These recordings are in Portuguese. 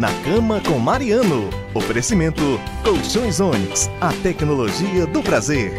Na Cama com Mariano. Oferecimento Colchões Onix, a tecnologia do prazer.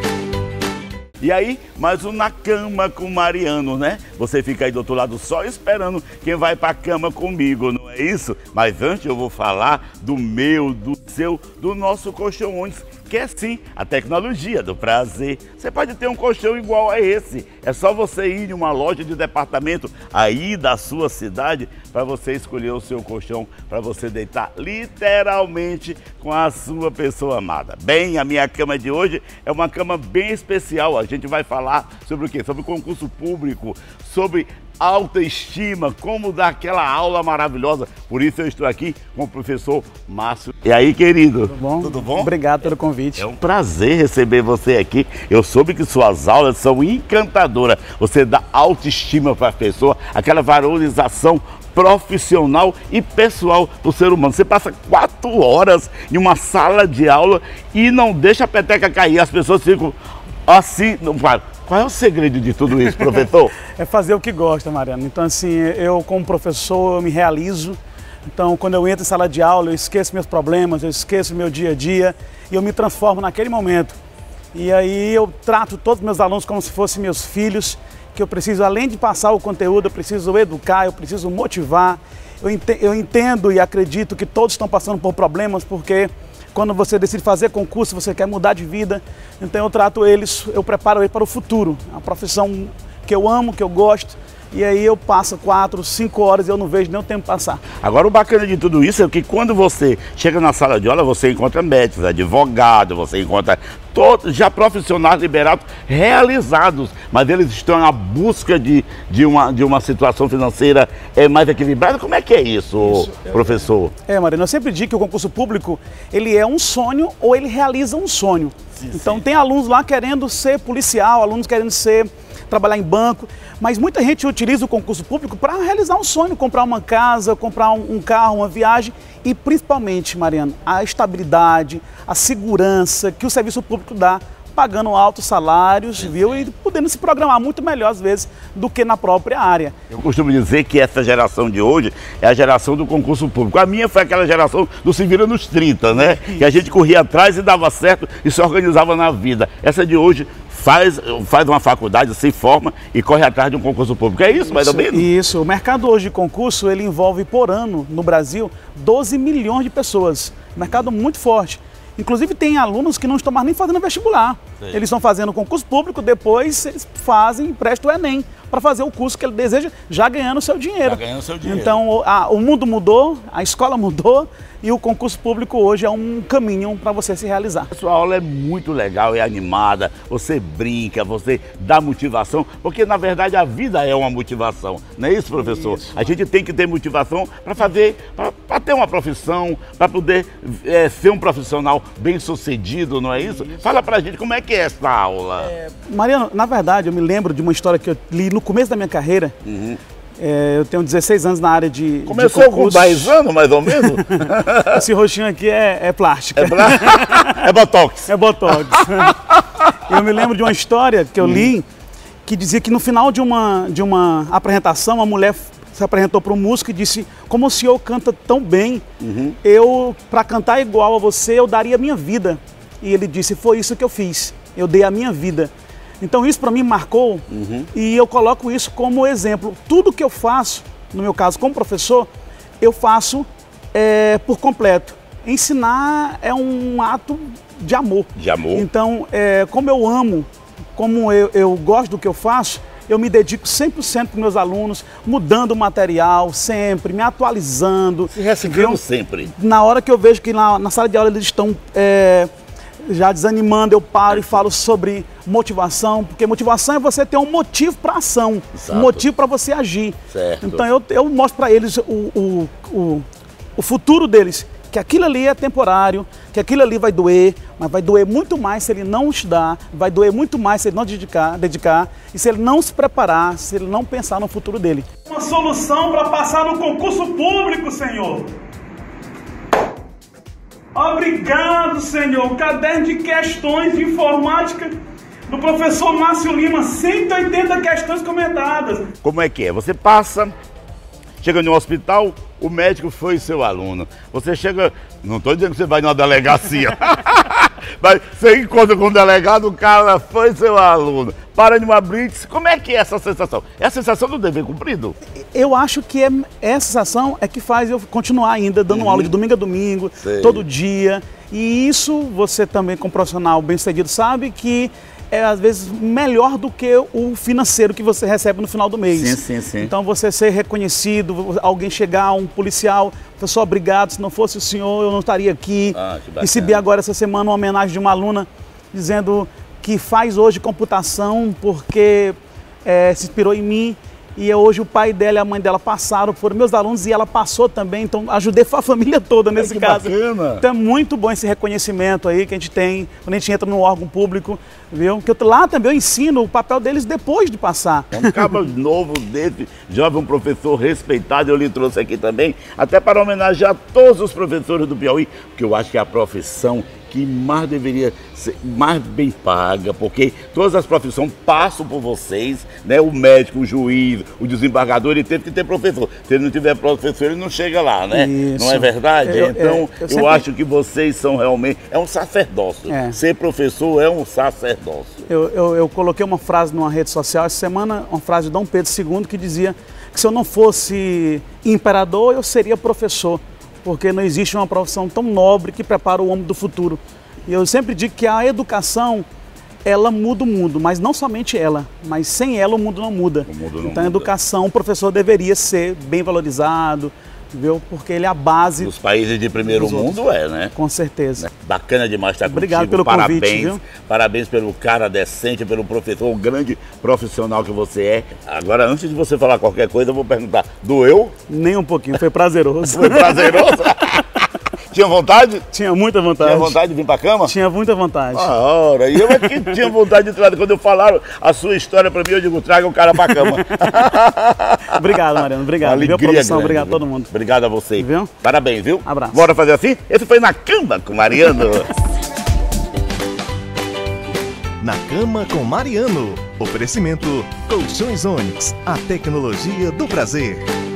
E aí, mais um Na Cama com Mariano, né? Você fica aí do outro lado só esperando quem vai pra cama comigo, não é isso? Mas antes eu vou falar do meu, do seu, do nosso Colchão Onix, que é sim a tecnologia do prazer. Você pode ter um colchão igual a esse. É só você ir em uma loja de departamento aí da sua cidade para você escolher o seu colchão para você deitar literalmente com a sua pessoa amada. Bem, a minha cama de hoje é uma cama bem especial. A gente vai falar sobre o quê? Sobre concurso público, sobre autoestima, como dar aquela aula maravilhosa. Por isso eu estou aqui com o professor Márcio. E aí, querido? Tudo bom? Tudo bom? Obrigado pelo convite. É um prazer receber você aqui. Eu soube que suas aulas são encantadoras. Você dá autoestima para a pessoa, aquela valorização profissional e pessoal do ser humano. Você passa 4 horas em uma sala de aula e não deixa a peteca cair. As pessoas ficam assim. Qual é o segredo de tudo isso, professor? É fazer o que gosta, Mariano. Então, assim, eu como professor, eu me realizo. Então, quando eu entro em sala de aula, eu esqueço meus problemas, eu esqueço meu dia a dia e eu me transformo naquele momento. E aí eu trato todos os meus alunos como se fossem meus filhos, que eu preciso, além de passar o conteúdo, eu preciso educar, eu preciso motivar. Eu entendo e acredito que todos estão passando por problemas, porque quando você decide fazer concurso, você quer mudar de vida. Então eu trato eles, eu preparo eles para o futuro. É uma profissão que eu amo, que eu gosto. E aí eu passo 4, 5 horas e eu não vejo nem o tempo passar. Agora o bacana de tudo isso é que quando você chega na sala de aula, você encontra médicos, advogados, você encontra todos já profissionais liberados, realizados. Mas eles estão à busca de uma situação financeira mais equilibrada. Como é que é isso, professor? Mariano, eu sempre digo que o concurso público, ele é um sonho ou ele realiza um sonho. Sim, então tem alunos lá querendo ser policial, alunos querendo trabalhar em banco, mas muita gente utiliza o concurso público para realizar um sonho, comprar uma casa, comprar um carro, uma viagem e principalmente, Mariano, a estabilidade, a segurança que o serviço público dá, pagando altos salários, viu? E podendo se programar muito melhor às vezes do que na própria área. Eu costumo dizer que essa geração de hoje é a geração do concurso público. A minha foi aquela geração do se vira nos 30, né? Que a gente corria atrás e dava certo e se organizava na vida. Essa de hoje faz uma faculdade, se forma e corre atrás de um concurso público. É isso, mais ou menos? Isso. O mercado hoje de concurso, ele envolve por ano, no Brasil, 12 milhões de pessoas. Mercado muito forte. Inclusive tem alunos que não estão mais nem fazendo vestibular. Sim. Eles estão fazendo concurso público, depois eles prestam o Enem para fazer o curso que ele deseja, já ganhando o seu dinheiro. Já ganhando o seu dinheiro. Então o mundo mudou, a escola mudou e o concurso público hoje é um caminho para você se realizar. A sua aula é muito legal, é animada, você brinca, você dá motivação, porque na verdade a vida é uma motivação, não é isso, professor? Isso. A gente tem que ter motivação para ter uma profissão, para poder ser um profissional bem sucedido, não é isso? Fala pra gente como é que é essa aula. Mariano, na verdade eu me lembro de uma história que eu li no começo da minha carreira. Eu tenho 16 anos na área de Começou com 10 anos, mais ou menos? Esse roxinho aqui é plástica. É botox. É botox. Eu me lembro de uma história que eu li, que dizia que no final de uma apresentação, uma mulher se apresentou para um músico e disse: como o senhor canta tão bem, eu, para cantar igual a você, eu daria a minha vida. E ele disse: foi isso que eu fiz, eu dei a minha vida. Então isso para mim marcou e eu coloco isso como exemplo. Tudo que eu faço, no meu caso como professor, eu faço por completo. Ensinar é um ato de amor. De amor. Então, como eu amo, como eu gosto do que eu faço, eu me dedico 100% para os meus alunos, mudando o material sempre, me atualizando. Se reciclando sempre. Na hora que eu vejo que na sala de aula eles estão já desanimando, eu paro e falo sobre motivação, porque motivação é você ter um motivo para ação, um motivo para você agir. Certo. Então eu mostro para eles o futuro deles, que aquilo ali é temporário, que aquilo ali vai doer, mas vai doer muito mais se ele não estudar, vai doer muito mais se ele não dedicar e se ele não se preparar, se ele não pensar no futuro dele. Uma solução para passar no concurso público, Senhor. Obrigado, Senhor. Caderno de questões de informática do professor Márcio Lima, 180 questões comentadas. Como é que é? Você passa chega no hospital, o médico foi seu aluno. Você chega, não estou dizendo que você vai numa delegacia, mas você encontra com um delegado, o cara foi seu aluno. Para numa blitz, como é que é essa sensação? É a sensação do dever cumprido? Eu acho que essa sensação é que faz eu continuar ainda dando aula de domingo a domingo, todo dia. E isso você também, como profissional bem-sucedido, sabe que é às vezes melhor do que o financeiro que você recebe no final do mês. Sim. Então você ser reconhecido, alguém chegar, um policial, professor, obrigado, se não fosse o senhor eu não estaria aqui. Recebi agora essa semana uma homenagem de uma aluna dizendo que faz hoje computação porque se inspirou em mim. E hoje o pai dela e a mãe dela passaram, foram meus alunos e ela passou também, então ajudei a família toda nesse caso. Bacana. Então é muito bom esse reconhecimento aí que a gente tem quando a gente entra num órgão público, viu? Porque lá também eu ensino o papel deles depois de passar. Um cabo novo desse, jovem professor respeitado, eu lhe trouxe aqui também, até para homenagear todos os professores do Piauí, porque eu acho que é a profissão que mais deveria ser mais bem paga, porque todas as profissões passam por vocês, né? O médico, o juiz, o desembargador, ele teve que ter professor. Se ele não tiver professor, ele não chega lá, né? Isso. Não é verdade? Então, eu sempre acho que vocês são realmente, é um sacerdócio. Ser professor é um sacerdócio. Eu coloquei uma frase numa rede social essa semana, uma frase de Dom Pedro II, que dizia que se eu não fosse imperador, eu seria professor. Porque não existe uma profissão tão nobre que prepara o homem do futuro. E eu sempre digo que a educação, ela muda o mundo, mas não somente ela, mas sem ela o mundo não muda. Então a educação, o professor deveria ser bem valorizado, viu? Porque ele é a base. Nos países de primeiro mundo né? Com certeza. Bacana demais estar Obrigado contigo. pelo Parabéns, convite, viu? Parabéns pelo cara decente, pelo professor, o grande profissional que você é. Agora, antes de você falar qualquer coisa, eu vou perguntar, doeu? Nem um pouquinho, foi prazeroso. Foi prazeroso? Tinha vontade? Tinha muita vontade. Tinha vontade de vir pra cama? Tinha muita vontade. Ora, e eu é que tinha vontade de trazer. Quando eu falaram a sua história pra mim, eu digo, traga o cara pra cama. Obrigado, Mariano. Obrigado. Alegria Viu, produção? grande, Obrigado a todo mundo. Obrigado a você. Viu? Parabéns, viu? Abraço. Bora fazer assim? Esse foi Na Cama com Mariano. Na Cama com Mariano. Oferecimento Colchões Onix, a tecnologia do prazer.